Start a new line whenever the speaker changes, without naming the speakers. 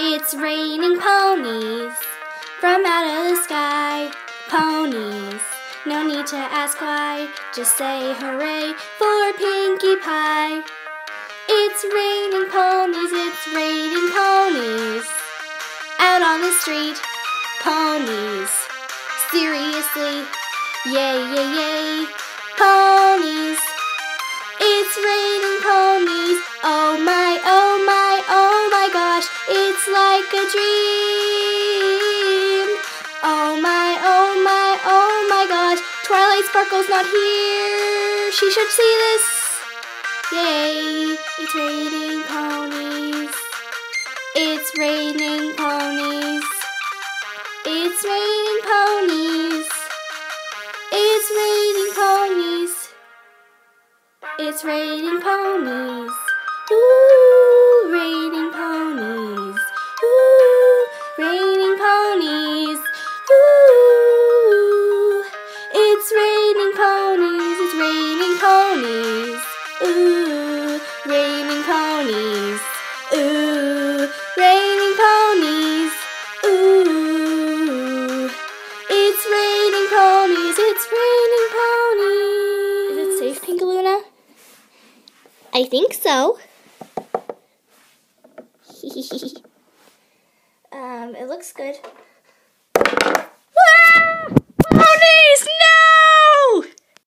It's raining ponies from out of the sky. Ponies, no need to ask why. Just say hooray for Pinkie Pie. It's raining ponies, it's raining ponies. Out on the street, ponies. Seriously, yay, yay, yay. Ponies, it's raining ponies. Oh my, oh my, oh my gosh, it's like a dream. Oh my, oh my, oh my gosh, Twilight Sparkle's not here. She should see this. Yay, it's raining ponies. It's raining ponies. It's raining ponies. It's raining ponies. It's raining ponies. Ooh, raining ponies. Ooh, raining ponies. Ooh, it's raining ponies. It's raining ponies. Ooh, raining ponies. Ooh, raining ponies. Ooh, it's raining ponies. It's raining ponies. Is it safe, Pinkaluna? I think so. It looks good.